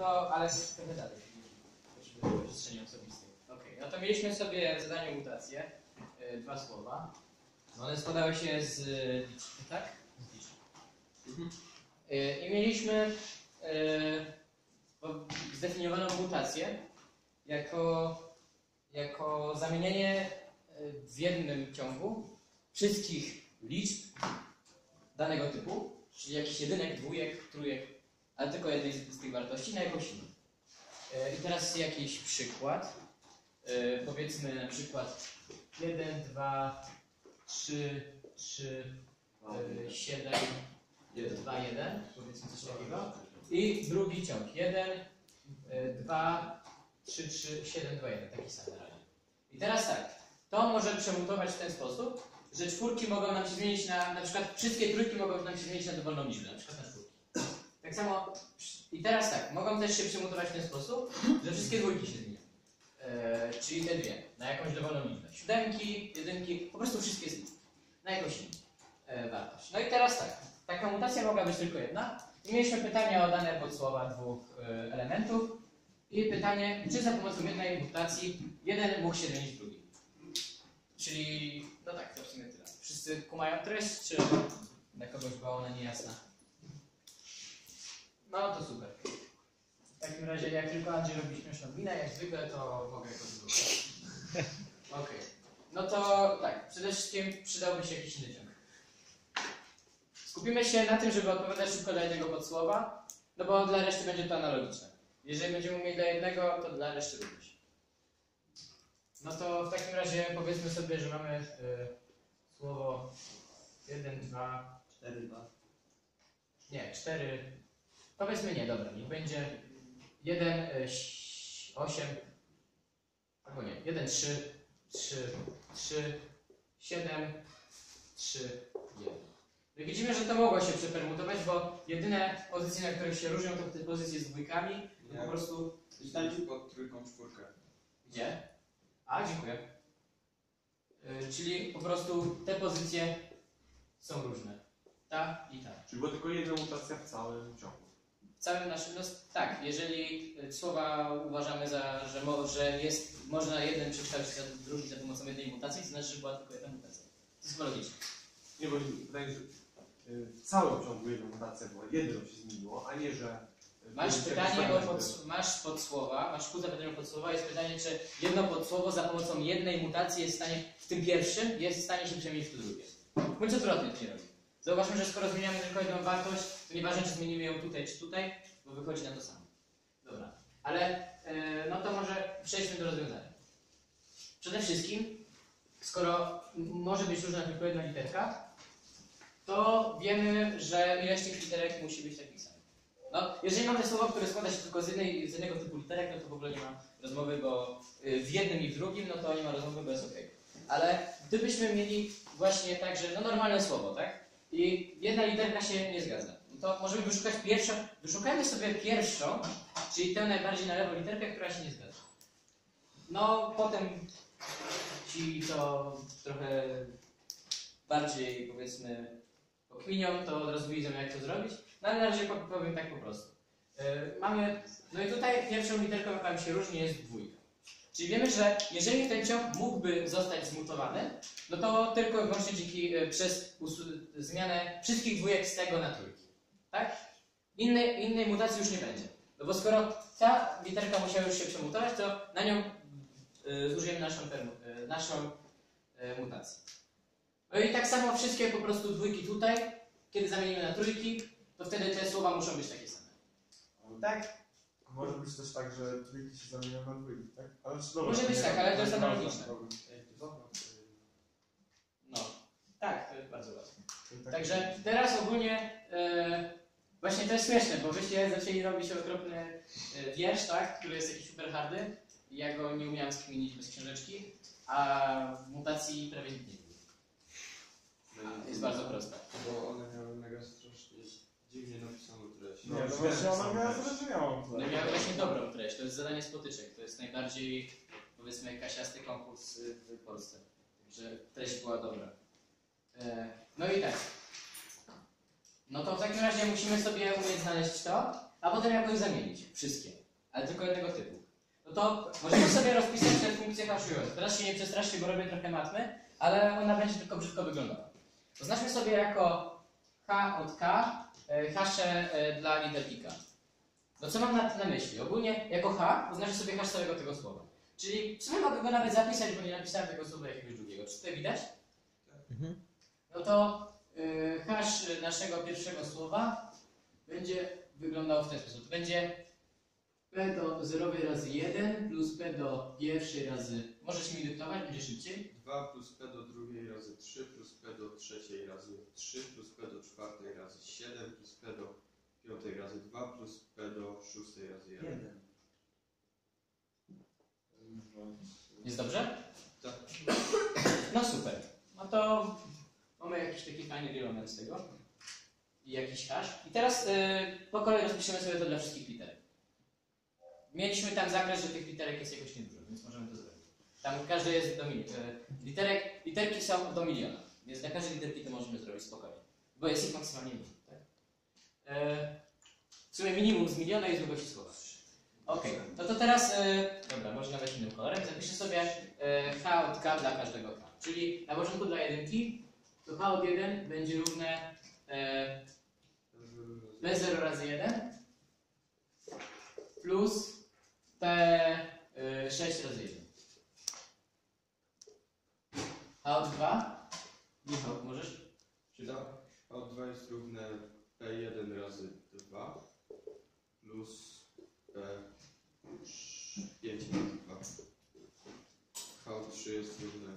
to, ale trochę dalej. Potrzebuję przestrzeni osobistej. Okej, no to mieliśmy sobie w zadaniu mutację, dwa słowa. One składały się z liczb, tak? Z liczb. I mieliśmy zdefiniowaną mutację jako zamienienie w jednym ciągu wszystkich liczb danego typu, czyli jakichś jedynek, dwójek, trójek, ale tylko jednej z tych wartości na jakąś inną. I teraz jakiś przykład. Powiedzmy na przykład 1, 2, 3, 7, 2, 1, powiedzmy coś takiego. I drugi ciąg. 1, 2, 3, 7, 2, 1. Taki sam na razie. I teraz tak, to może przemutować w ten sposób, że czwórki mogą nam się zmienić na przykład wszystkie trójki mogą nam się zmienić na dowolną liczbę, na przykład na czwórki. Tak samo, i teraz tak, mogą też się przemutować w ten sposób, że wszystkie dwójki się zmienią. Czyli te dwie, na jakąś dowolną liczbę. Siódemki, jedynki, po prostu wszystkie z nich, na jakąś inną wartość. No i teraz tak, taka mutacja mogła być tylko jedna. I mieliśmy pytanie o dane podsłowa dwóch elementów. I pytanie, czy za pomocą jednej mutacji jeden mógł się zmienić w drugi. Czyli, no tak, to w sumie tyle. Wszyscy kumają treść, czy dla kogoś była ona niejasna? No to super. W takim razie, jak tylko Andrzej robi śmieszną minę, jak zwykle, to mogę to zrobić. Okej. No to tak, przede wszystkim przydałby się jakiś inny ciąg. Skupimy się na tym, żeby odpowiadać szybko dla jednego podsłowa, no bo dla reszty będzie to analogiczne. Jeżeli będziemy umieli dla jednego, to dla reszty również. No to w takim razie powiedzmy sobie, że mamy słowo 1, 2, 4, 2. Nie, 4. Powiedzmy nie, dobra, niech będzie 1, 8, albo nie, 1, 3, 7, 3, 1. No widzimy, że to mogło się przepermutować, bo jedyne pozycje, na których się różnią, to te pozycje z dwójkami. To po prostu... Znajdź pod trójką czwórkę. Gdzie? A, dziękuję. Czyli po prostu te pozycje są różne. Ta i ta. Czyli była tylko jedna mutacja w całym ciągu. W całym naszym... No, tak, jeżeli słowa uważamy za, że można jeden przekształcić za drugi za pomocą jednej mutacji, to znaczy, że była tylko jedna mutacja. To jest logiczne. Nie, bo wydaje mi się, że w całym ciągu jedna mutacja była, jedno się zmieniło, a nie, że... Masz pytanie, masz podsłowa, masz pół zapytania podsłowa, jest pytanie, czy jedno podsłowo za pomocą jednej mutacji jest w stanie, w tym pierwszym, jest w stanie się przemienić w to drugie. Bądź odwrotnie to nie robi. Zauważmy, że skoro zmieniamy tylko jedną wartość, to nieważne, czy zmienimy ją tutaj, czy tutaj, bo wychodzi na to samo. Dobra, ale no to może przejdźmy do rozwiązania. Przede wszystkim, skoro może być różna tylko jedna literka, to wiemy, że ileś tych literek musi być takich samych. No, jeżeli mamy słowo, które składa się tylko z jednego typu literek, no to w ogóle nie ma rozmowy, bo w jednym i w drugim, no to nie ma rozmowy, bo jest ok. Ale gdybyśmy mieli właśnie tak, że no normalne słowo, tak? I jedna literka się nie zgadza, no to możemy wyszukać pierwszą, wyszukajmy sobie pierwszą, czyli tę najbardziej na lewo literkę, która się nie zgadza. No, potem ci to trochę bardziej, powiedzmy, okminią, to od razu widzą, jak to zrobić. No ale na razie powiem tak po prostu. No i tutaj pierwszą literką, jaka się różni, jest dwójka. Czyli wiemy, że jeżeli ten ciąg mógłby zostać zmutowany, no to tylko i wyłącznie przez zmianę wszystkich dwójek z tego na trójki. Tak? Innej mutacji już nie będzie. No bo skoro ta literka musiała już się przemutować, to na nią zużyjemy naszą mutację. No i tak samo wszystkie po prostu dwójki tutaj, kiedy zamienimy na trójki, to wtedy te słowa muszą być takie same. Tak? Może być też tak, że trójki się zamienią na dwójki, tak? Ale, może być tak, ale to jest analogiczne. Dobra. No, tak, to jest bardzo ważne. Także teraz ogólnie, właśnie to jest śmieszne, bo wyście zaczęli robić okropny wiersz, tak, który jest jakiś super hardy. Ja go nie umiałem skminić bez książeczki, a w mutacji prawie nikt nie był. Jest bardzo prosta. Bo one miały mega strasznie dziwnie napisaną treść. Nie, no właśnie ona miała zrozumiałą One miały właśnie dobrą treść, to jest zadanie z potyczek, to jest najbardziej, powiedzmy, kasiasty konkurs w Polsce. Także treść była dobra. No i tak. No to w takim razie musimy sobie umieć znaleźć to. a potem jakoś zamienić wszystkie, ale tylko jednego typu. No to możemy sobie rozpisać te funkcje haszujące. Teraz się nie przestraszcie, bo robię trochę matmy, ale ona będzie tylko brzydko wyglądała. Oznaczmy sobie jako h od k hasze dla literki k. No co mam na myśli? Ogólnie jako h oznaczę sobie hasz całego tego słowa. Czyli w sumie mogę go nawet zapisać, bo nie napisałem tego słowa jakiegoś drugiego. Czy tutaj widać? No to hash naszego pierwszego słowa będzie wyglądał w ten sposób. To będzie p do zerowej razy 1 plus p do pierwszej razy... Możesz mi dyktować, będzie szybciej. 2 plus p do drugiej razy 3 plus p do trzeciej razy 3 plus p do czwartej razy 7 plus p do piątej razy 2 plus p do szóstej razy 1. Jest dobrze? Tak. No super. No to mamy jakiś taki fajny wielomen z tego. I jakiś hash. I teraz po kolei rozpiszemy sobie to dla wszystkich literek. Mieliśmy tam zakres, że tych literek jest jakoś niedużo, więc możemy to zrobić. Tam każde jest do literki są do miliona, więc dla każdej literki to możemy zrobić spokojnie. Bo jest ich maksymalnie minimum, tak? W sumie minimum z miliona jest długości słowa. Ok, no to teraz, dobra, może nawet innym kolorem, zapiszę sobie h od k dla każdego k. Czyli na początku dla jedynki, to h od 1 będzie równe b0 razy 1 plus p6 razy 1. H od 2, Michał, możesz? Czyli a od 2 jest równe p1 razy 2 plus p5 razy 2. H od 3 jest równe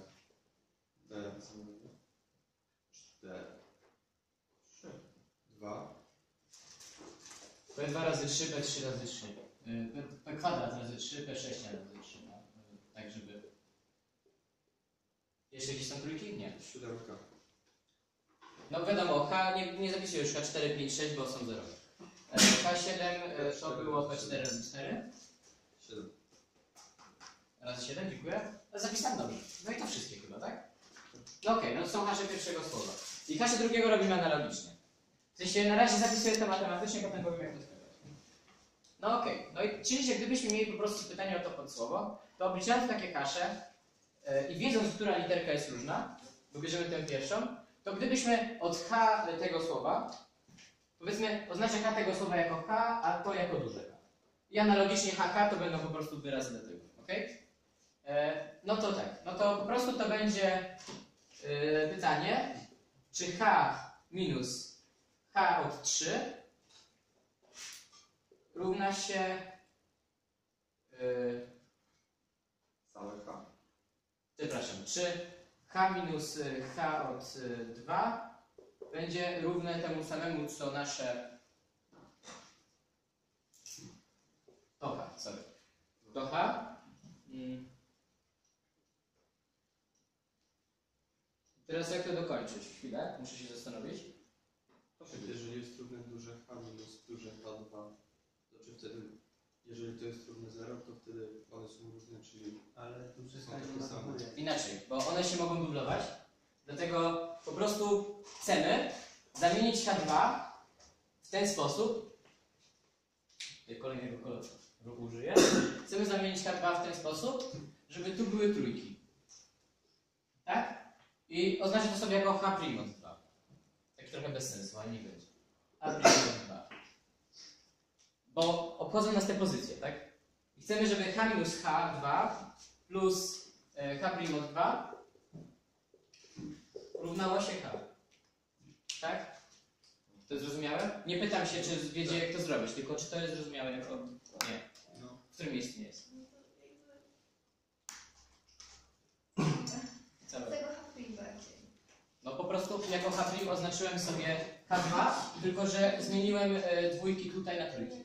p2 P2 razy 3, P3 razy 3. P kwadrat razy 3, P6 razy 3. No, tak, żeby... Jeszcze jakieś są trójki? Nie. 7. No wiadomo, H nie zapisuję już H4, 5, 6, bo są 0. H7 to było P4 razy 4. 7. Razy 7, dziękuję. Zapisałem dobrze. No i to wszystkie chyba, tak? No okej, no to są hasze pierwszego słowa. I hasze drugiego robimy analogicznie. W sensie na razie zapisuję to matematycznie, potem powiem jak to składać. No okej, no i czyli, że gdybyśmy mieli po prostu pytanie o to podsłowo, to obliczając takie hasze i wiedząc, która literka jest różna, bo bierzemy tę pierwszą, to gdybyśmy od H tego słowa, powiedzmy, oznaczę H tego słowa jako H, a to jako duże H. I analogicznie HK to będą po prostu wyrazy do tego, ok? No to tak, no to po prostu to będzie pytanie, czy H minus H od 3 równa się Całe H. przepraszam, czy H minus H od 2 będzie równe temu samemu, co nasze to H, sorry. To H. Teraz jak to dokończyć? Chwilę, muszę się zastanowić. Jeżeli jest równe duże H minus duże H2, to czy wtedy, jeżeli to jest równe 0, to wtedy one są różne, czyli Ale tu są przestań takie same. Inaczej, bo one się mogą dublować. Dlatego po prostu chcemy zamienić H2 w ten sposób. Tutaj kolejnego koloru użyję. Chcemy zamienić H2 w ten sposób, żeby tu były trójki. Tak? I oznaczę to sobie jako H' od 2. Tak trochę bez sensu, ale nie będzie. H' od 2. Bo obchodzą nas te pozycje, tak? I chcemy, żeby H minus H2 plus H' od 2 równało się H. Tak? To jest zrozumiałe? Nie pytam się, czy wiecie, jak to zrobić, tylko czy to jest zrozumiałe jako... Nie. No. W którym miejscu nie jest? Całe. Tego happy bardziej. No po prostu jako H' oznaczyłem sobie H2, tylko że zmieniłem dwójki tutaj na trójki.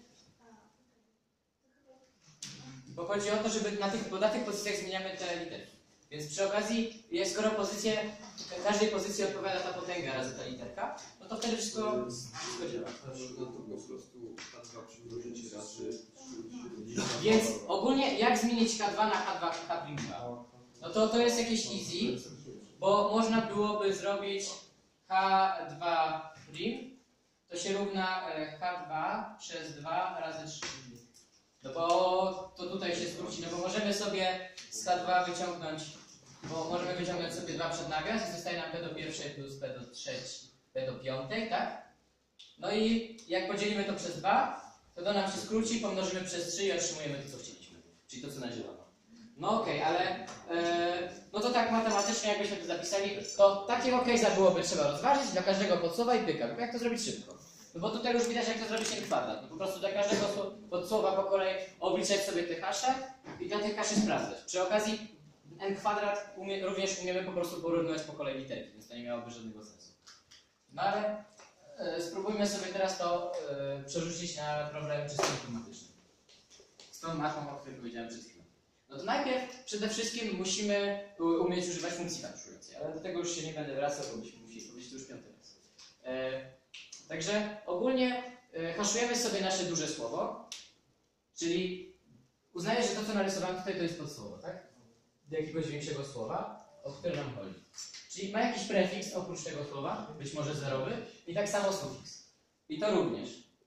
Bo chodzi o to, żeby bo na tych pozycjach zmieniamy te literki. Więc przy okazji, skoro każdej pozycji odpowiada ta potęga razy ta literka, no to wtedy wszystko działa. No to po prostu H2 przymnożyć razy 3. Więc ogólnie jak zmienić H2 na H2, H'? No to jest jakieś easy, bo można byłoby zrobić H2', to się równa H2 przez 2 razy 3. No bo to tutaj się skróci, no bo możemy sobie z H2 wyciągnąć, sobie 2 przed nawias i zostaje nam P do pierwszej plus P do trzeciej, P do piątej, tak? No i jak podzielimy to przez 2, to nam się skróci, pomnożymy przez 3 i otrzymujemy to, co chcieliśmy. Czyli to, co na zielono. No okej, ale no to tak matematycznie jakbyśmy to zapisali, to takiego case'a byłoby trzeba rozważyć dla każdego podsłowa i pyka. Jak to zrobić szybko? No bo tutaj już widać, jak to zrobić n kwadrat. No po prostu dla każdego podsłowa po kolei obliczać sobie te hasze i dla tych haszy sprawdzać. Przy okazji n kwadrat również umiemy po prostu porównywać po kolei literki, więc to nie miałoby żadnego sensu. No ale spróbujmy sobie teraz to przerzucić na problem czysto informatyczny. Z tą matmą, o której powiedziałem przed chwilą. No to najpierw przede wszystkim musimy umieć używać funkcji haszującej, ale do tego już się nie będę wracał, bo byśmy musieli powiedzieć to już 5. raz. Także ogólnie haszujemy sobie nasze duże słowo, czyli uznaję, że to, co narysowałem tutaj, to jest podsłowo, tak? Do jakiegoś większego słowa, o które nam chodzi. Czyli ma jakiś prefiks oprócz tego słowa, być może zerowy, i tak samo sufiks. I to również.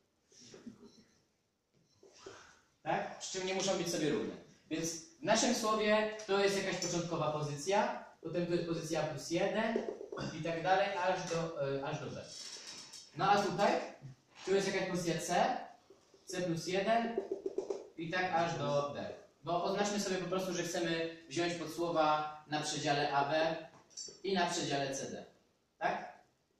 Tak? Przy czym nie muszą być sobie równe. Więc w naszym słowie to jest jakaś początkowa pozycja, potem to jest pozycja plus 1 i tak dalej, aż do B. No a tutaj, tu jest jakaś pozycja C plus 1 i tak aż do D. Bo oznaczmy sobie po prostu, że chcemy wziąć podsłowa na przedziale AB i na przedziale CD. Tak?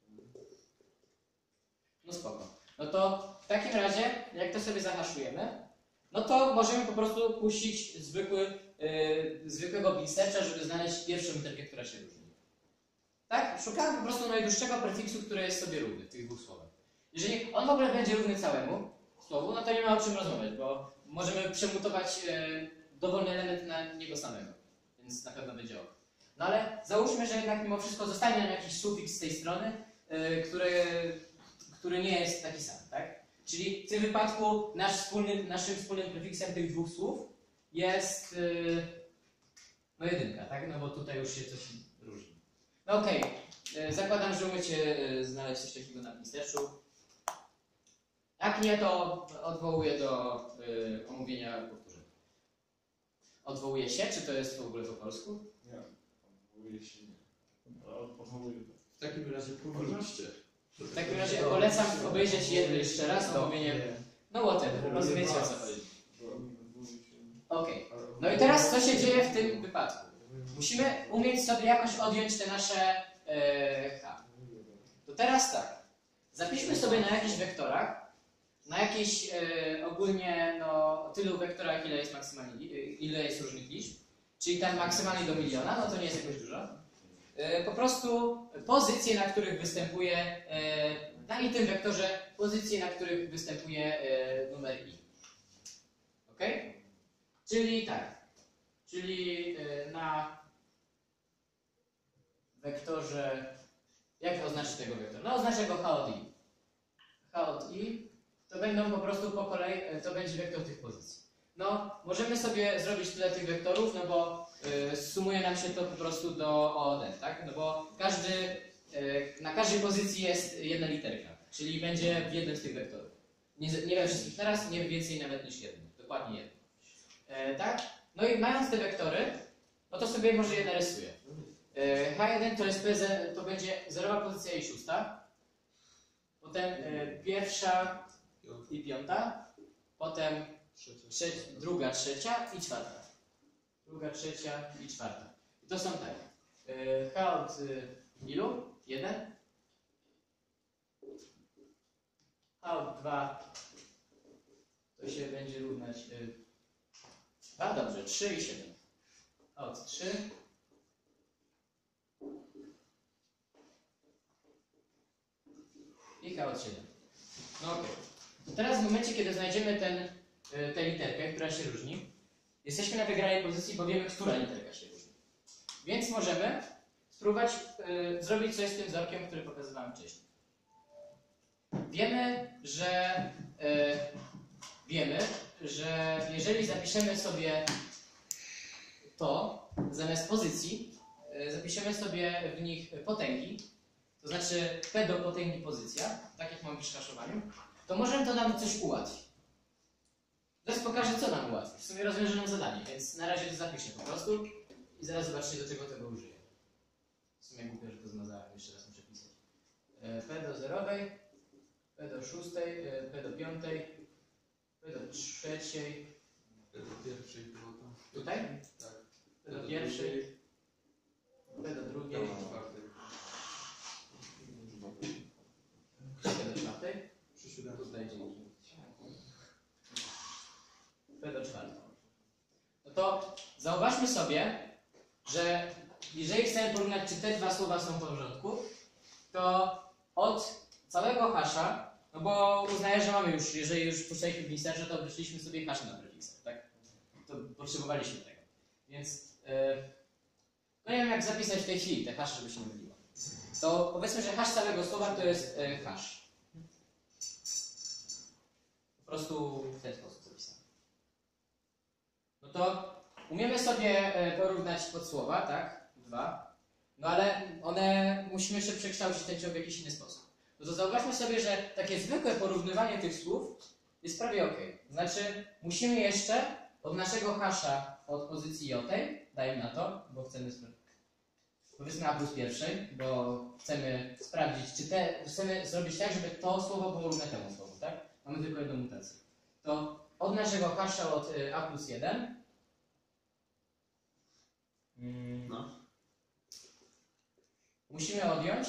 No spoko. No to w takim razie, jak to sobie zahaszujemy, no to możemy po prostu puścić zwykłego bin searcha, żeby znaleźć pierwszą literkę, która się różni. Tak? Szukamy po prostu najdłuższego prefiksu, który jest sobie równy w tych dwóch słowach. Jeżeli on w ogóle będzie równy całemu słowu, no to nie ma o czym rozmawiać, bo możemy przemutować dowolny element na niego samego, więc na pewno będzie ok. No ale załóżmy, że jednak mimo wszystko zostanie nam jakiś sufiks z tej strony, który nie jest taki sam, tak? Czyli w tym wypadku naszym wspólnym prefiksem tych dwóch słów jest no jedynka, tak? No bo tutaj już się coś różni. No okej, zakładam, że umiecie znaleźć coś takiego na pisterzu. Jak nie, to odwołuję do omówienia powtórzenia. Odwołuje się? Czy to jest w ogóle po polsku? Nie, odwołuje się nie. Odwołuje to. W takim razie powróćcie. W takim razie polecam obejrzeć jeszcze raz omówienie. No whatever, rozumiecie o co chodzi. Okej. No i teraz co się dzieje w tym wypadku? Musimy umieć sobie jakoś odjąć te nasze H. To teraz tak. Zapiszmy sobie na jakichś wektorach, na jakichś ogólnie no, tylu wektorach, ile jest różnych liczb, czyli tam maksymalnie do 1 000 000, no to nie jest jakoś dużo. Po prostu pozycje, na których występuje, na i tym wektorze pozycje, na których występuje numer i. Ok? Czyli tak. Czyli na wektorze. Jak oznaczyć tego wektora? No oznaczę go H od i. H od i to będą po prostu po kolei, to będzie wektor tych pozycji. No, możemy sobie zrobić tyle tych wektorów, no bo sumuje nam się to po prostu do OD, tak? No bo na każdej pozycji jest jedna literka, czyli będzie w jednym z tych wektorów. Nie we wszystkich naraz, nie więcej nawet niż jednym, dokładnie jednym. Tak? No i mając te wektory, no to sobie może je narysuję. H1 to jest to będzie zerowa pozycja i 6. Potem pierwsza i 5. Potem druga, trzecia i 4. Druga, trzecia i 4. I to są tak. H od ilu? 1. H od 2 to się będzie równać 2, dobrze, 3 i 7. H od 3 i H od 7. No okej. Teraz w momencie, kiedy znajdziemy tę literkę, która się różni, jesteśmy na wygranej pozycji, bo wiemy, która literka się różni. Więc możemy spróbować zrobić coś z tym wzorkiem, który pokazywałem wcześniej. Wiemy, że jeżeli zapiszemy sobie to, zamiast pozycji, zapiszemy sobie w nich potęgi, to znaczy p do potęgi pozycja, tak jak mamy przy haszowaniu, to możemy to nam coś ułatwić. Zaraz pokażę, co nam ułatwi. W sumie rozwiążę nam zadanie, więc na razie to zapiszę po prostu i zaraz zobaczycie, do czego tego użyję. W sumie głupio, że to zmazałem, jeszcze raz muszę pisać. P do zerowej, P do szóstej, P do piątej, P do trzeciej. P do pierwszej było to. Tutaj? Tak. P do pierwszej, P do drugiej, P do czwartej. P do czwartej, Przy siódemce. tutaj dzięki. P do czwartej. No to zauważmy sobie, że jeżeli chcemy porównać, czy te dwa słowa są w porządku, to od całego hasza, no bo uznaję, że mamy już, jeżeli już puszczaliśmy w inserze, to wyszliśmy sobie hasze na prefiksach, tak? To potrzebowaliśmy tego. Więc, no nie wiem jak zapisać w tej chwili te hasze, żeby się nie myliło. To powiedzmy, że hasz całego słowa to jest hasz. Po prostu w ten sposób zapisane. No to umiemy sobie porównać podsłowa, tak? Dwa. No ale one musimy jeszcze przekształcić ten ciąg w jakiś inny sposób. No to zauważmy sobie, że takie zwykłe porównywanie tych słów jest prawie ok. Znaczy, musimy jeszcze od naszego hasza od pozycji jotej, dajmy na to, bo chcemy powiedzmy a plus pierwszej, bo chcemy sprawdzić, czy chcemy zrobić tak, żeby to słowo było równe temu słowu, tak? Mamy tylko jedną mutację. To od naszego hasza od a plus 1 musimy odjąć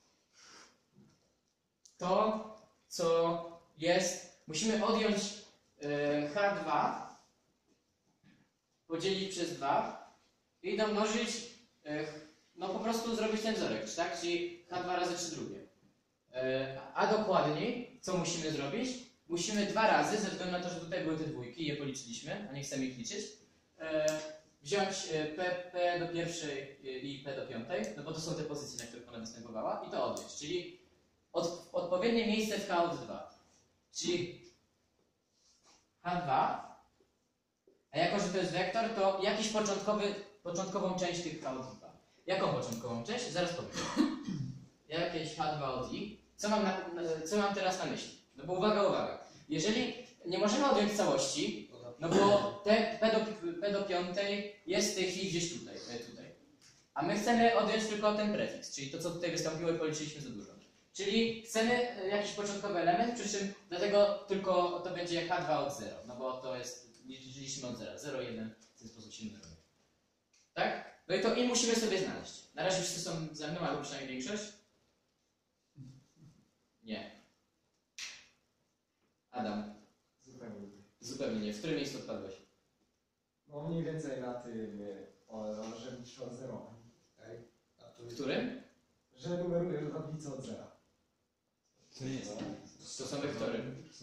to, co jest. Musimy odjąć H2, podzielić przez 2 i domnożyć, no po prostu zrobić ten wzorek, tak? Czyli H2 razy 3 drugie. A dokładniej, co musimy zrobić? Musimy 2 razy, ze względu na to, że tutaj były te dwójki, je policzyliśmy, a nie chcemy ich liczyć, wziąć P do pierwszej i P do piątej, no bo to są te pozycje, na których ona występowała, i to odjąć, czyli odpowiednie miejsce w H od 2. Czyli H2, a jako, że to jest wektor, to jakiś początkową część tych H od 2. Jaką początkową część? Zaraz powiem. Jakieś H2 od I. Co mam teraz na myśli? No bo uwaga. Jeżeli nie możemy odjąć całości, no bo te P do piątej jest w tej chwili gdzieś tutaj. A my chcemy odjąć tylko ten prefiks, czyli to, co tutaj wystąpiło i policzyliśmy za dużo. Czyli chcemy jakiś początkowy element, przy czym dlatego tylko to będzie H2 od 0, no bo to jest, liczyliśmy od 0, 0, 1, w ten sposób się nie robi. Tak? No i to i musimy sobie znaleźć. Na razie wszyscy są ze mną, albo przynajmniej większość? Nie. Adam. Zupełnie nie. W którym miejscu odpadłeś? No mniej więcej na tym, że liczy od zera. W którym? Że numerujesz tablicę od zera. To nie jest. To są wektory.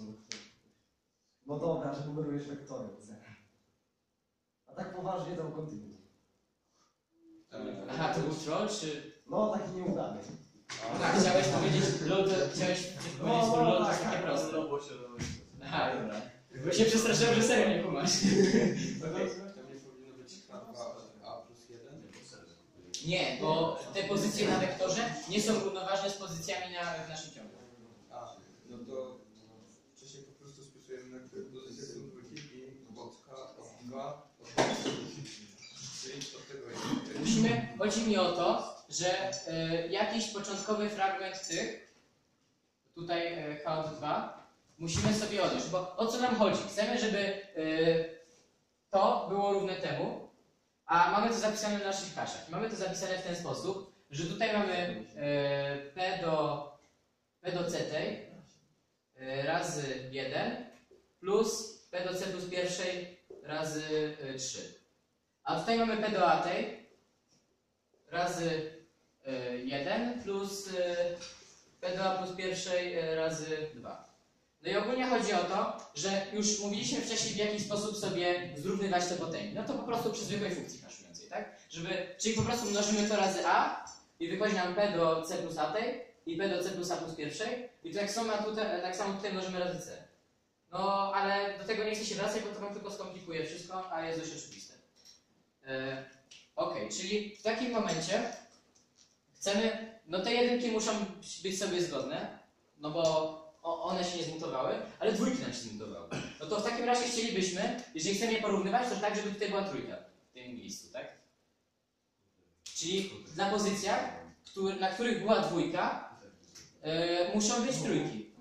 No dobra, że numerujesz wektory od zera. A tak poważnie to kontynuuj. Aha, to był troll, czy... No taki nieudany. Tak, chciałeś powiedzieć LOL, to LOL to jest takie proste. Aha, dobra. Bo się przestraszyłem, że serio nie kumasz. To nie powinno być H2 A plus 1? Nie, bo te pozycje na wektorze nie są równoważne z pozycjami w naszym ciągu. A, no to wcześniej po prostu spisujemy na pozycję są dwójki i od H od 2 od 2. Czyli od tego jest. Chodzi mi o to, że jakiś początkowy fragment tych, tutaj H od 2, musimy sobie odjąć, bo o co nam chodzi? Chcemy, żeby to było równe temu, a mamy to zapisane w naszych haszach. Mamy to zapisane w ten sposób, że tutaj mamy P do C tej razy 1 plus P do C plus pierwszej razy 3. A tutaj mamy P do A tej razy 1 plus P do A plus pierwszej razy 2. No i ogólnie chodzi o to, że już mówiliśmy wcześniej, w jaki sposób sobie zrównywać te potęgi. No to po prostu przy zwykłej funkcji haszującej, tak? Czyli po prostu mnożymy to razy A i wychodzi nam P do C plus A tej i P do C plus A plus pierwszej i to tak samo tutaj mnożymy razy C. No ale do tego nie chcę się wracać, bo to wam tylko skomplikuje wszystko, a jest dość oczywiste. Ok, czyli w takim momencie chcemy, no te jedynki muszą być sobie zgodne, no bo one się nie zmutowały, ale dwójki nam się zmutowały. No to w takim razie chcielibyśmy, jeżeli chcemy je porównywać, to tak, żeby tutaj była trójka w tym miejscu, tak? Czyli na pozycjach, na których była dwójka, muszą być trójki.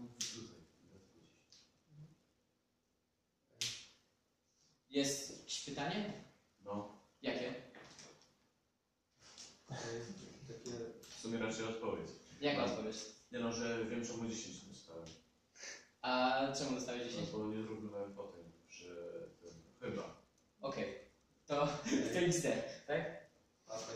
Jest jakieś pytanie? No. Jakie? Takie... W sumie raczej odpowiedź. Jaka odpowiedź? Nie no, że wiem czemu 10 dostałem. A czemu dostałeś 10? No bo nie zrównywałem potem, że chyba. Okej. To XD, tak? A tak.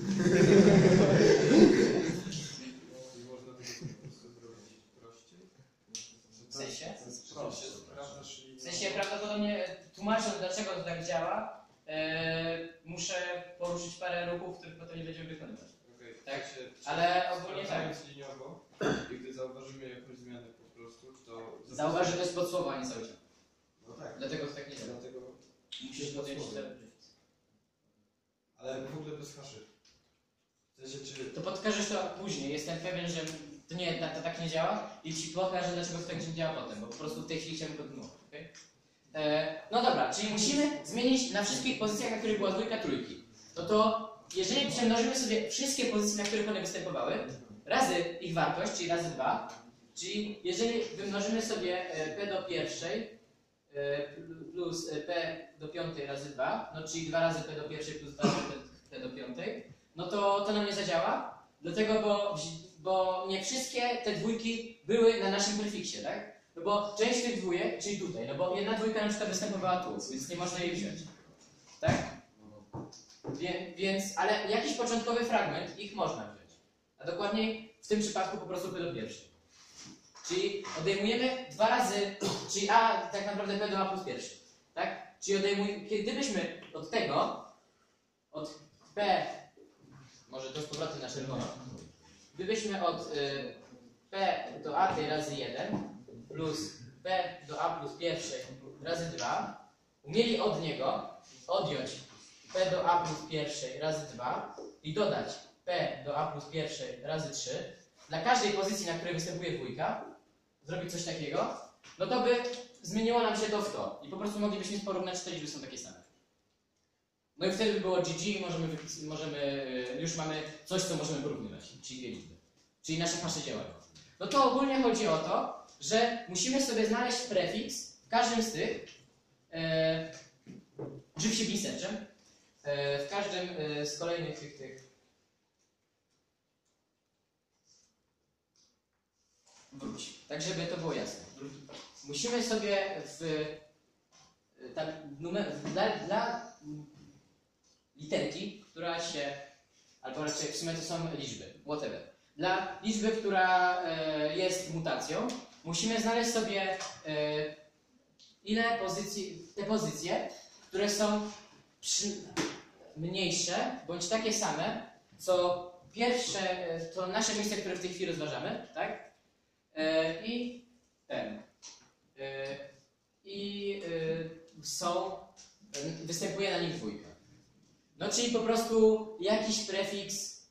Nie można tego po prostu zrobić prościej? W sensie? Sprawdzasz W sensie prawdopodobnie tłumacząc, dlaczego to tak działa, muszę poruszyć parę ruchów, których potem nie będziemy wykonywać. Okay. Tak, ale ogólnie tak. Sprawdzając liniowo i gdy zauważymy jakąś zmianę po prostu, to... Zauważ, że to jest podsłowo, a nie cały ciąg. No tak. Dlatego to tak nie działa. Dlatego... Musisz podjąć Ale w ogóle bez haszy. W sensie, czy... to podkażesz to później. Jestem pewien, że to tak nie działa i ci pokażę, dlaczego to tak nie działa potem, bo po prostu w tej chwili chciałbym kontynuować. Okay? No dobra, czyli musimy zmienić na wszystkich pozycjach, na których była dwójka, trójki. No to jeżeli przemnożymy sobie wszystkie pozycje, na których one występowały, razy ich wartość, czyli razy 2, czyli jeżeli wymnożymy sobie p do pierwszej plus p do piątej razy 2, no czyli 2 razy p do pierwszej plus 2 razy p do piątej, no to nam nie zadziała, dlatego, bo nie wszystkie te dwójki były na naszym prefiksie, tak? No bo część tych dwójek, czyli tutaj, no bo jedna dwójka na przykład występowała tu, więc nie można jej wziąć, tak? Więc, ale jakiś początkowy fragment ich można wziąć, a dokładniej w tym przypadku po prostu p do pierwszej. Czyli odejmujemy 2 razy, czyli a tak naprawdę p do a plus pierwszy, tak? Czyli gdybyśmy od tego, od p, może to z powrotem na czerwono, gdybyśmy od p do a tej razy 1 plus p do a plus pierwszej razy 2 umieli od niego odjąć p do a plus pierwszej razy 2 i dodać p do a plus pierwszej razy 3, dla każdej pozycji, na której występuje dwójka, zrobić coś takiego, no to by zmieniło nam się to w to. I po prostu moglibyśmy porównać, te liczby są takie same. No i wtedy by było GG i już mamy coś, co możemy porównywać, czyli dwie liczby. Czyli nasze hasze działają. No to ogólnie chodzi o to, że musimy sobie znaleźć prefiks w każdym z tych, oczywiście bisearchem, w każdym z kolejnych tych wróć. Tak, żeby to było jasne. Musimy sobie dla literki, która się, albo raczej w sumie to są liczby, whatever. Dla liczby, która jest mutacją, musimy znaleźć sobie te pozycje, które są mniejsze, bądź takie same, co pierwsze, to nasze miejsce, które w tej chwili rozważamy, tak? Występuje na nich dwójka. No czyli po prostu jakiś prefiks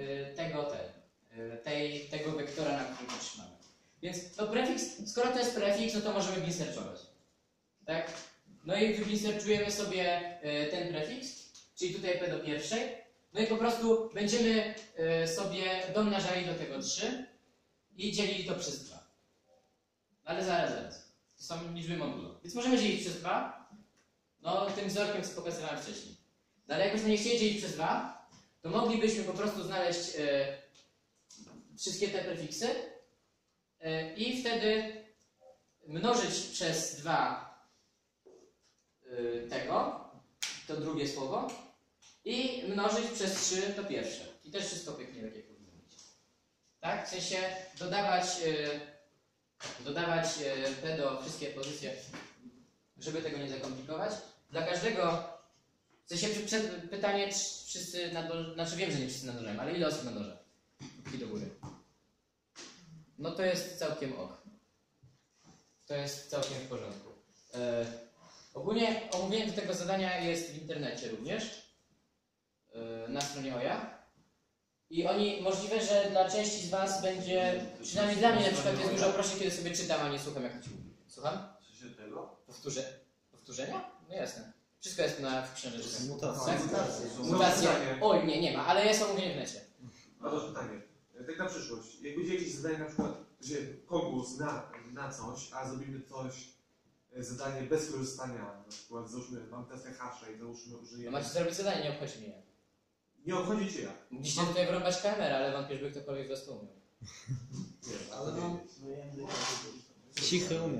tego wektora, na którym to trzymamy. Więc to prefiks, skoro to jest prefiks, no to możemy binsearchować. Tak? No i wybinsearchujemy sobie ten prefiks, czyli tutaj p do pierwszej. No i po prostu będziemy sobie domnażali do tego 3 i dzielili to przez 2. Ale zaraz. To są liczby modulo. Więc możemy dzielić przez 2. No tym wzorkiem, co pokazywałem wcześniej. No ale jakbyśmy nie chcieli dzielić przez 2, to moglibyśmy po prostu znaleźć wszystkie te prefiksy i wtedy mnożyć przez 2 to drugie słowo i mnożyć przez 3 to pierwsze. I też wszystko pięknie tak jak powinno być. Tak? W sensie dodawać p do wszystkie pozycje, żeby tego nie zakomplikować. Dla każdego, w sensie pytanie, czy wszyscy znaczy wiem, że nie wszyscy nadążają, ale ile osób nadąża? I do góry. No to jest całkiem ok. To jest całkiem w porządku. Ogólnie omówienie do tego zadania jest w internecie również. Na stronie OJA. I oni, możliwe, że dla części z was będzie, przynajmniej dla mnie na przykład jest dużo prościej, kiedy sobie czytam, a nie słucham jak to ci mówi. Słucham? Coś się tego? Powtórzenia? No jasne. Wszystko jest w książeczce. Mutacje. Mutacja. Oj, nie ma, ale jest omówienie w necie. A to pytanie. Tak na przyszłość. Jak będzie jakieś zadanie na przykład, gdzie konkurs na coś, a zrobimy coś, zadanie bez korzystania, na przykład załóżmy, mam testę hasza i załóżmy No użyjemy... macie zrobić zadanie, nie obchodzi mnie. Nie obchodzi cię jak. Mogliście tutaj wrąbać kamerę, ale wątpię, żeby ktokolwiek z was to umiał. Ale no... Cichy umie.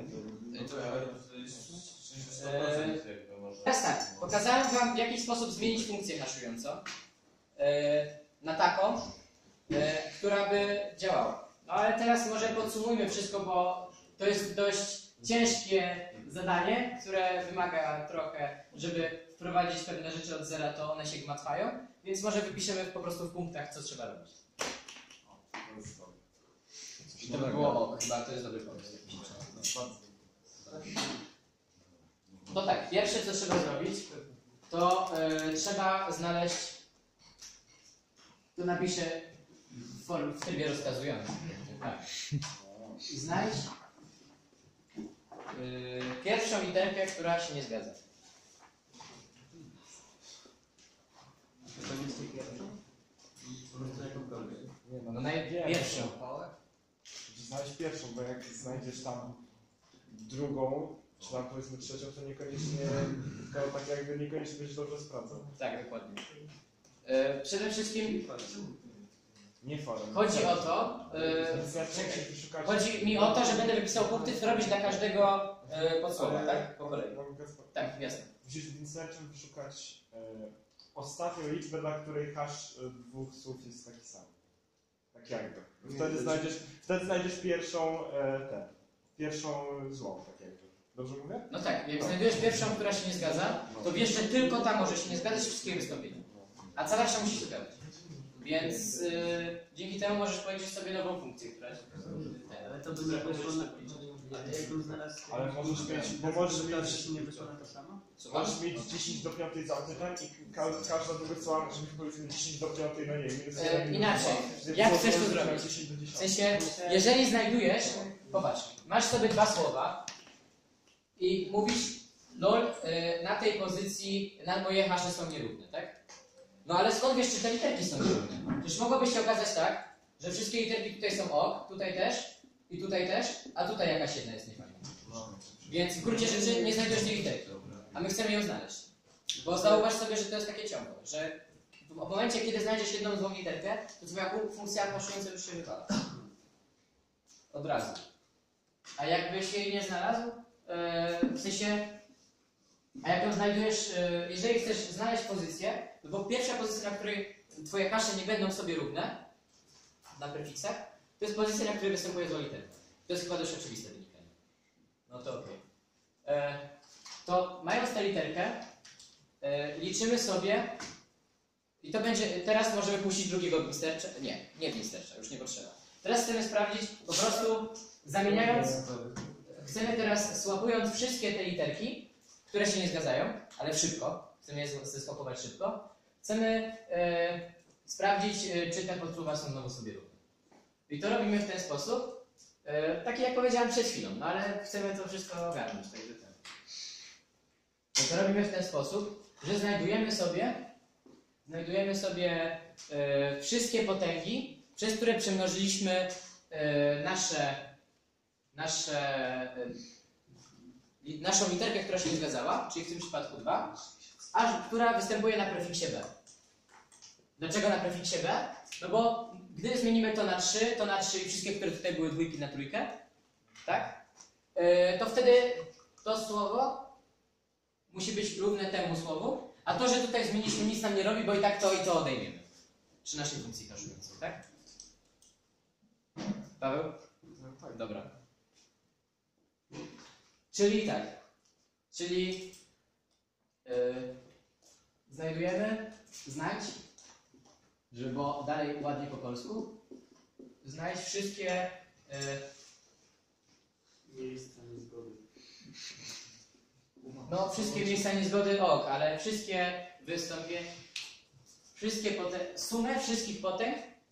Teraz tak, pokazałem wam w jaki sposób zmienić funkcję haszującą na taką, która by działała. No ale teraz może podsumujmy wszystko, bo to jest dość ciężkie zadanie, które wymaga trochę, żeby wprowadzić pewne rzeczy od zera, to one się gmatwają, więc może wypiszemy po prostu w punktach, co trzeba robić. To by było chyba to jest dobry pomysł. To tak, pierwsze co trzeba zrobić, to trzeba znaleźć, tu napiszę w trybie rozkazującym. Tak. Znajdź pierwszą literkę, która się nie zgadza. No najpierwszą. Znaleźć pierwszą, bo jak znajdziesz tam drugą, czy tam powiedzmy trzecią, to niekoniecznie, to tak jakby niekoniecznie będziesz dobrze sprawdzał. Tak, dokładnie. Przede wszystkim Nie forem. chodzi o to, chodzi mi o to, że będę wypisał punkty, które robisz dla każdego podsłowa, tak? Po kolei. Tak, jasne. Musisz w inserchem wyszukać ostatnią liczbę, dla której hash dwóch słów jest taki sam. Tak jakby. Wtedy znajdziesz pierwszą złą, tak jakby. Dobrze mówię? No tak, jak znajdujesz pierwszą, która się nie zgadza, to wiesz, że tylko ta może się nie zgadzać z wszystkich wystąpień. A cała reszta musi się zgadzać. Więc dzięki temu możesz powiedzieć sobie nową funkcję, która się Ale to by nie wyszło na... Ale jak bym znalazł... Ale możesz mieć, bo możesz mieć, nie wyszło na to samo? możesz mieć 10 do 5 za autytem i każda druga słowa może być powiedzmy 10 do 5, no nie wiem. inaczej. Jak chcesz to zrobić? W sensie, jeżeli znajdujesz, popatrz, masz sobie dwa słowa i mówisz, lol, na tej pozycji moje hasze są nierówne, tak? No ale skąd wiesz, czy te literki są nierówne? Przecież mogłoby się okazać tak, że wszystkie literki tutaj są ok, tutaj też i tutaj też, a tutaj jakaś jedna jest niefajna. Więc w gruncie rzeczy nie znajdujesz tej literki, a my chcemy ją znaleźć. Bo zauważ sobie, że to jest takie ciągłe, że w momencie, kiedy znajdziesz jedną złą literkę, to twoja funkcja haszująca już się wypala. Od razu. A jakbyś jej nie znalazł, w sensie, a jak ją znajdujesz, jeżeli chcesz znaleźć pozycję, bo pierwsza pozycja, na której twoje hasze nie będą sobie równe, na prefiksach, to jest pozycja, na której występuje zła literka. To jest chyba dość oczywiste wynikanie. No to okej. To mając tę literkę, liczymy sobie i to będzie, teraz możemy puścić drugiego Binstercza. Nie Binstercza, już nie potrzeba. Teraz chcemy sprawdzić, po prostu zamieniając, chcemy teraz słapując wszystkie te literki, które się nie zgadzają, ale szybko, chcemy je zesłapować szybko, chcemy sprawdzić, czy te podsłowa są znowu sobie równe. I to robimy w ten sposób, taki jak powiedziałem przed chwilą, no ale chcemy to wszystko ogarnąć, także ten. No to robimy w ten sposób, że znajdujemy sobie wszystkie potęgi, przez które przemnożyliśmy naszą literkę, która się nie zgadzała, czyli w tym przypadku 2, która występuje na prefiksie b. Dlaczego na prefiksie b? No bo gdy zmienimy to na 3 i wszystkie, które tutaj były dwójki na trójkę, tak? To wtedy to słowo musi być równe temu słowu, a to, że tutaj zmieniliśmy, nic nam nie robi, bo i tak to i to odejmiemy. Przy naszej funkcji haszującej, tak? Paweł? No tak. Dobra. Czyli tak. Czyli znajdź, bo dalej ładnie po polsku, znajdź wszystkie Miejsca niezgody. no wszystkie miejsca niezgody ale wszystkie sumę wszystkich potęg,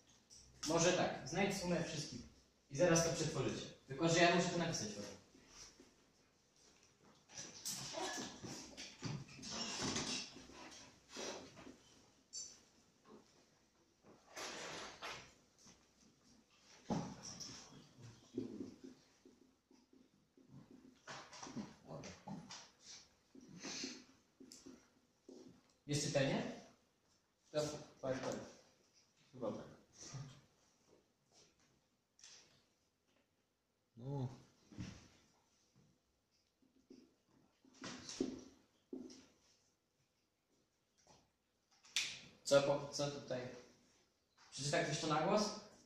Może tak, znajdź sumę wszystkich. I zaraz to przetworzycie. Tylko, że ja muszę to napisać. Jest czytelnie? Tak. Chyba tak. No. Co tutaj? Przeczytaj ktoś to na głos?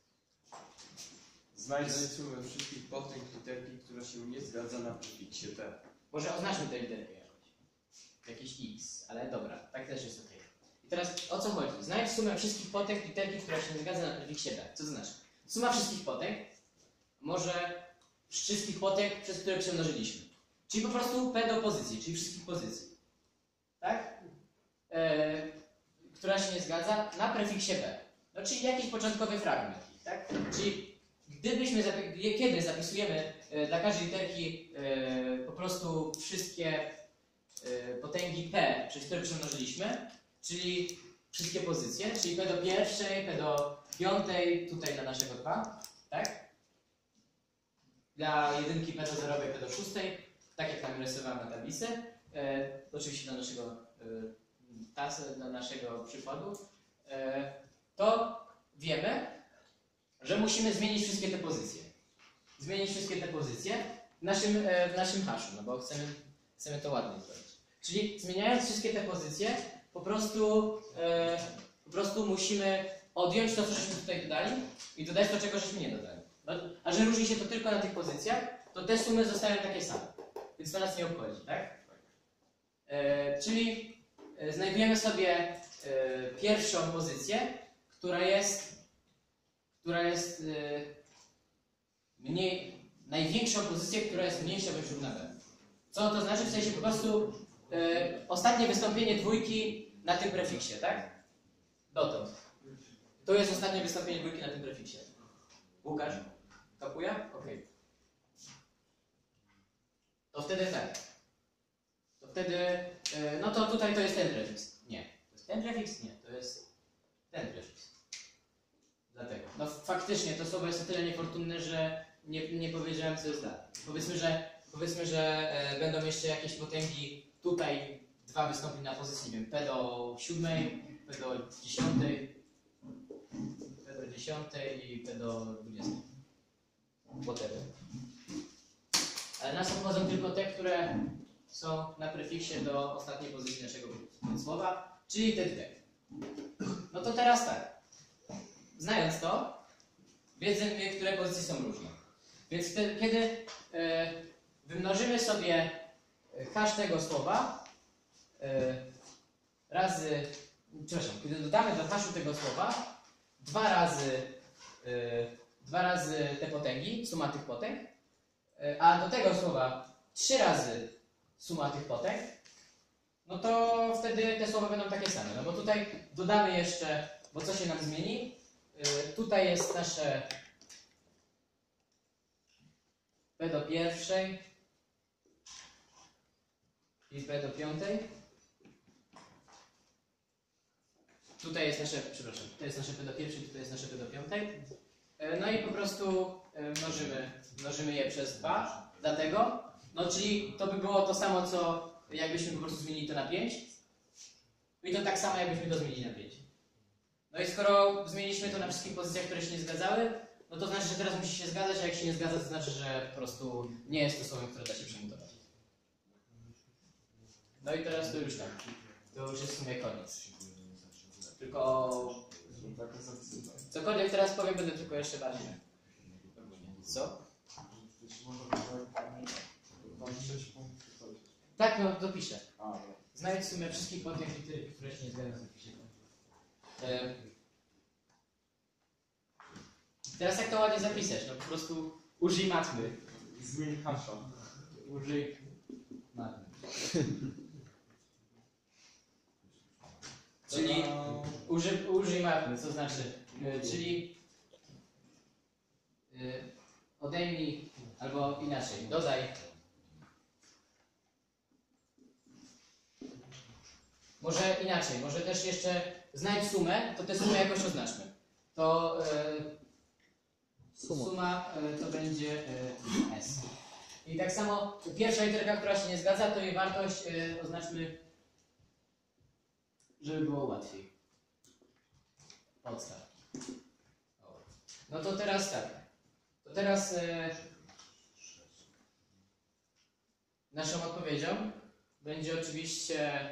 Znajdź sumę wszystkich potęg literki, która się nie zgadza na prefiksie T. Może oznaczmy tę literkę jakoś. Jakiś X, ale dobra, tak też jest ok. I teraz o co chodzi? Znajdź sumę wszystkich potęg literki, która się nie zgadza na prefiksie T. Co to znaczy? Suma wszystkich potęg może wszystkich potęg, przez które przemnożyliśmy. Czyli po prostu P do pozycji, czyli wszystkich pozycji. Tak? Która się nie zgadza na prefiksie P. No czyli jakiś początkowy fragment. Tak? Czyli gdybyśmy, kiedy zapisujemy dla każdej literki po prostu wszystkie potęgi P, przez które przemnożyliśmy, czyli wszystkie pozycje, czyli P do pierwszej, P do piątej, tutaj dla naszego 2, tak? Dla jedynki P do zerowej, P do szóstej, tak jak nam rysowałem na tablicy, oczywiście dla naszego przykładu, to wiemy, że musimy zmienić wszystkie te pozycje. Zmienić wszystkie te pozycje w naszym haszu, no bo chcemy to ładnie zrobić. Czyli zmieniając wszystkie te pozycje, po prostu musimy odjąć to, co żeśmy tutaj dodali i dodać to, czego żeśmy nie dodali. No, a że różni się to tylko na tych pozycjach, to te sumy zostają takie same. Więc to nas nie obchodzi, tak? Czyli znajdujemy sobie pierwszą pozycję, która jest największą pozycję, która jest mniejsza bądź równa b. Co to znaczy? W sensie po prostu ostatnie wystąpienie dwójki na tym prefiksie, tak? Dotąd. To jest ostatnie wystąpienie dwójki na tym prefiksie. Łukasz? Kapuje? Okej. To wtedy tak. To wtedy, no to tutaj to jest ten prefiks. Nie. To jest ten prefiks? Nie. To jest ten prefiks. Dlatego. No faktycznie to słowo jest o tyle niefortunne, że nie powiedziałem, co jest dalej. Powiedzmy, że będą jeszcze jakieś potęgi. Tutaj 2 wystąpień na pozycji, nie wiem, P do 7, P do 10, P do 10 i P do 20. Whatever. Ale nas obchodzą tylko te, które są na prefiksie do ostatniej pozycji naszego słowa, czyli te dwie. No to teraz tak. Znając to, wiedzmy, które pozycje są różne. Więc wtedy, kiedy wymnożymy sobie hash tego słowa kiedy dodamy do haszu tego słowa dwa razy te potęgi, suma tych potęg, a do tego słowa 3 razy suma tych potęg, no to wtedy te słowa będą takie same. No bo tutaj dodamy jeszcze, bo co się nam zmieni? Tutaj jest nasze P do pierwszej i P do piątej. Tutaj jest nasze, przepraszam, tutaj jest nasze P do pierwszej, tutaj jest nasze P do piątej. No i po prostu mnożymy je przez 2. Dlatego, no czyli to by było to samo, co jakbyśmy po prostu zmienili to na 5. I to tak samo, jakbyśmy to zmienili na 5. No i skoro zmieniliśmy to na wszystkich pozycjach, które się nie zgadzały, no to znaczy, że teraz musi się zgadzać, a jak się nie zgadza, to znaczy, że po prostu nie jest to słowem, które da się przemutować. No i teraz to już tak. To już jest w sumie koniec. Tylko cokolwiek teraz powiem, będę tylko jeszcze bardziej. Co? Tak, no dopiszę. Znajdź sumę wszystkich potęg litery, które się nie zgadzają z napisem. Teraz jak to ładnie zapisać? No po prostu użyj matmy. Zmień hasza. Użyj matmy. Czyli użyj matmy, co znaczy? Czyli odejmij, albo inaczej, dodaj. Może inaczej, może też jeszcze znajdź sumę, to tę sumę jakoś oznaczmy. To suma to będzie S. I tak samo pierwsza literka, która się nie zgadza, to jej wartość oznaczmy, żeby było łatwiej. Podstaw. No to teraz tak. To teraz naszą odpowiedzią będzie oczywiście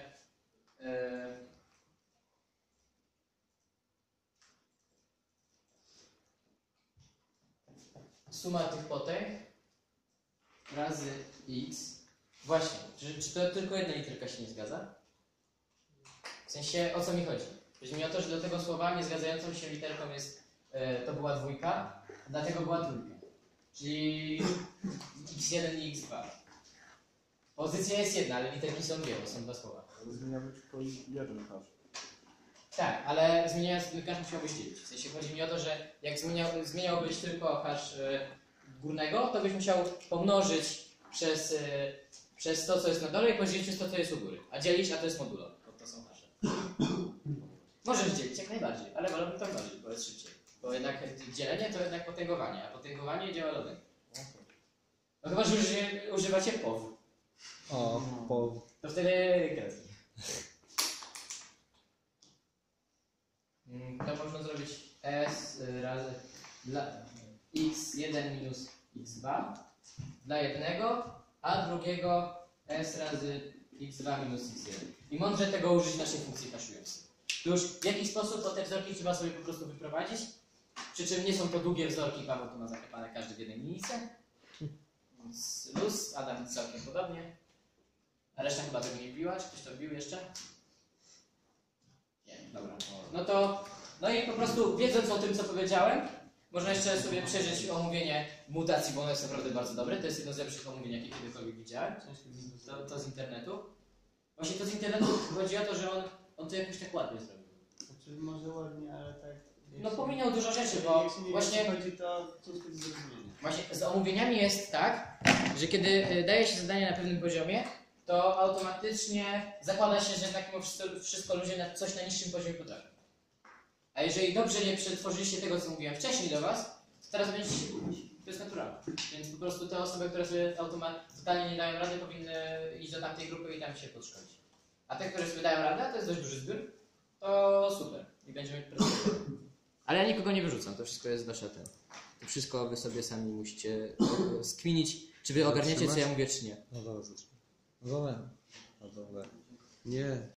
suma tych potęg razy x. Właśnie, czy to tylko jedna literka się nie zgadza? W sensie, o co mi chodzi? Chodzi mi o to, że do tego słowa niezgadzającą się literką jest, to była dwójka, dlatego była trójka. Czyli x1 i x2. Pozycja jest jedna, ale literki są dwie, bo są dwa słowa. Ale zmieniamy tylko jeden hash. Tak, ale zmieniając hash musiałbyś dzielić. W sensie chodzi mi o to, że jak zmieniałbyś tylko hash górnego, to byś musiał pomnożyć przez to, co jest na dole i podzielić przez to, co jest u góry. A dzielić, a to jest modulo, bo to są hasze. Możesz dzielić jak najbardziej, ale wolałbym to mnożyć, bo jest szybciej. Bo jednak dzielenie to jednak potęgowanie, a potęgowanie działa lodem. No chyba, że używacie POW. O, po... To wtedy kredki. To można zrobić S razy dla x1 minus x2 dla jednego, a drugiego S razy x2 minus x1. I mądrze tego użyć w naszej funkcji haszującej. To już w jaki sposób to te wzorki trzeba sobie po prostu wyprowadzić? Przy czym nie są to długie wzorki, Paweł tu ma zaklepane każdy w jednej linijce. Więc luz, Adam całkiem podobnie. A reszta chyba tego nie wbiła, czy ktoś to wbił jeszcze? Nie, dobra. No i po prostu wiedząc o tym, co powiedziałem, można jeszcze sobie przeżyć omówienie mutacji, bo ono jest naprawdę bardzo dobre. To jest jedno z lepszych omówień, jakie kiedykolwiek widziałem. To z internetu. Właśnie to z internetu chodzi o to, że on to jakoś tak ładnie zrobił. Znaczy może ładnie, ale tak... No pominął dużo rzeczy, bo właśnie... chodzi, to ciężko do zrozumienia. Właśnie z omówieniami jest tak, że kiedy daje się zadanie na pewnym poziomie, to automatycznie zakłada się, że jednak mimo wszystko ludzie coś na niższym poziomie potrafią. A jeżeli dobrze nie przetworzyliście tego, co mówiłem wcześniej do was, to teraz będziecie się gubić. To jest naturalne. Więc po prostu te osoby, które sobie totalnie nie dają rady, powinny iść do tamtej grupy i tam się podszkolić. A te, które sobie dają radę, to jest dość duży zbiór, to super. I będziemy Ale ja nikogo nie wyrzucam, to wszystko jest wasze ten. To wszystko wy sobie sami musicie skminić, czy wy ogarniacie, co ja mówię, czy nie. No dobra, zacznę. No dobra. No dobra. Nie.